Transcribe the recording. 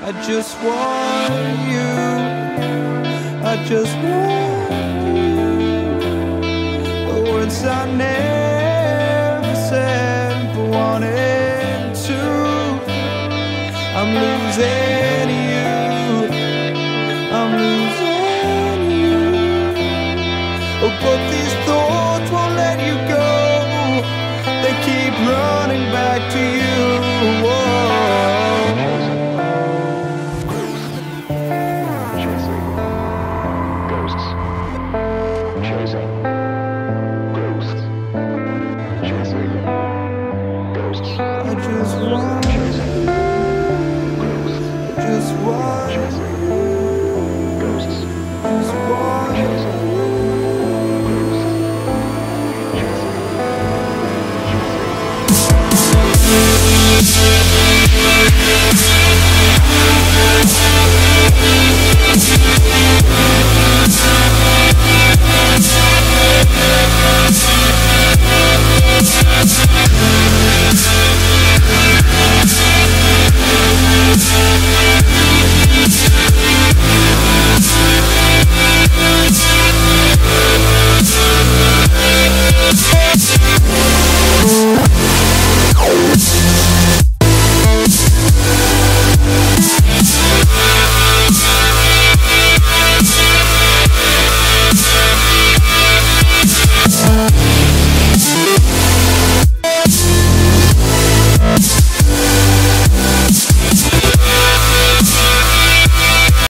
I just want you. I just want you. The words I never said but wanted to. I'm losing you. I'm losing you. Oh, but these thoughts won't let you go. They keep running back to you.